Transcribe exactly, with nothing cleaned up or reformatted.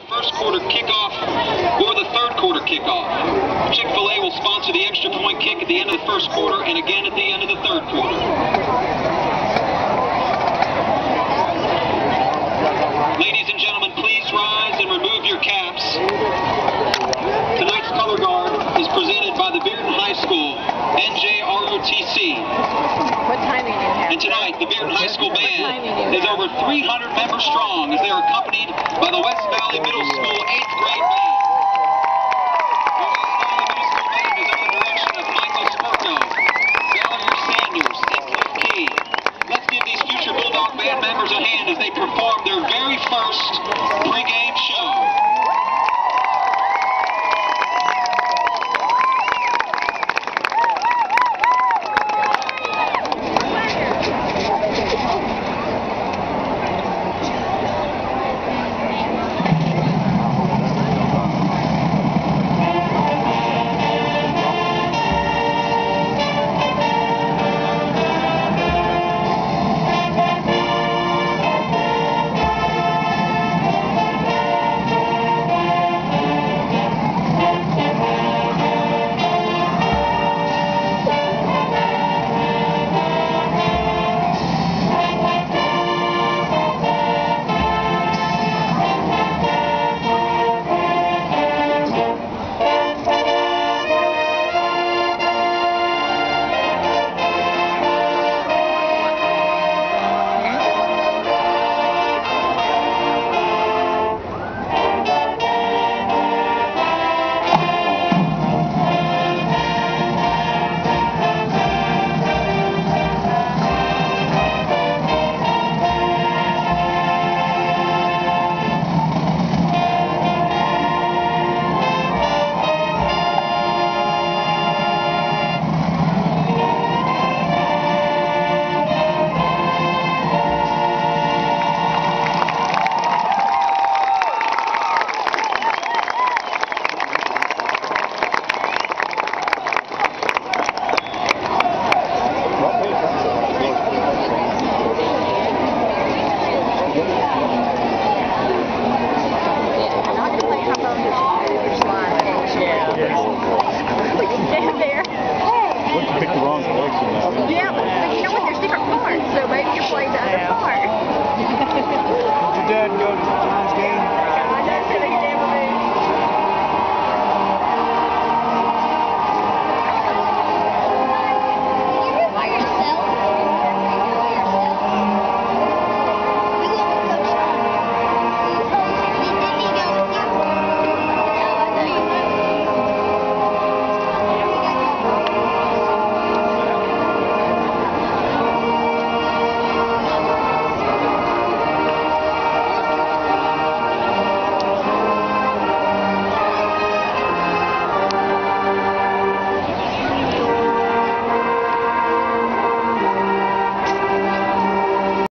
first quarter kickoff or the third quarter kickoff. Chick-fil-A will sponsor the extra point kick at the end of the first quarter and again at the end of the third quarter. Ladies and gentlemen, please rise and remove your caps. Tonight's color guard is presented by the Bearden High School N J R O T C. What time do you have? And tonight, the Bearden High School Band is over three hundred members strong as they are accompanied by the West